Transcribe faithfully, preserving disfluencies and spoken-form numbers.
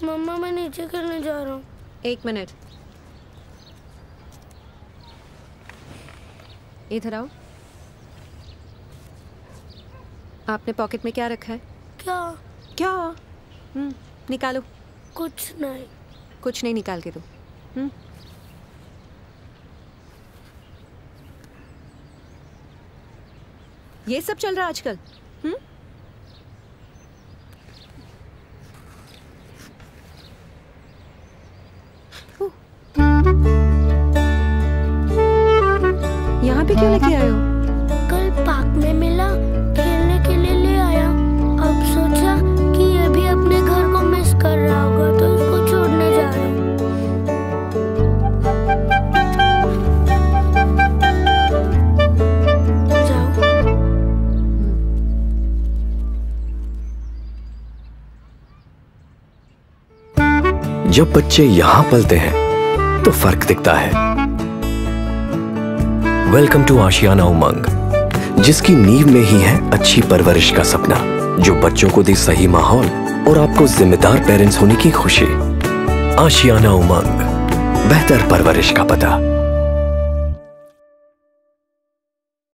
मम्मा मैं नीचे खेलने जा रहा हूँ। एक मिनट, इधर आओ। आपने पॉकेट में क्या रखा है? क्या? क्या? हम्म, निकालो। कुछ नहीं। कुछ नहीं निकाल के दो। हम्म। ये सब चल रहा आजकल? हम्म। यहाँ पे क्यों लेके आए हो? कल पार्क में मिला, खेलने के लिए ले आया। अब सोचा कि ये भी अपने घर को मिस कर रहा होगा तो इसको छोड़ने जा रहा हूँ। जब बच्चे यहाँ पलते हैं तो फर्क दिखता है। वेलकम टू आशियाना उमंग, जिसकी नींव में ही है अच्छी परवरिश का सपना, जो बच्चों को दे सही माहौल और आपको जिम्मेदार पेरेंट्स होने की खुशी। आशियाना उमंग, बेहतर परवरिश का पता।